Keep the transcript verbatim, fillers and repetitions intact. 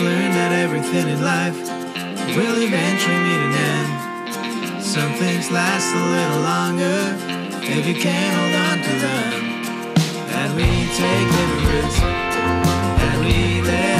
learned that everything in life will eventually meet an end. Some things last a little longer if you can't hold on to them. And we take little risks, and we let